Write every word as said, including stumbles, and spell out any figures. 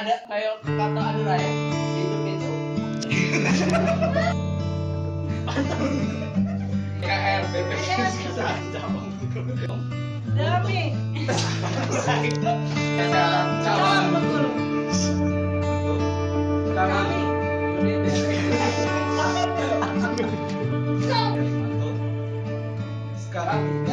ada kayak kata ada raya itu itu K R B P Dami. cabang betul. cabang sekarang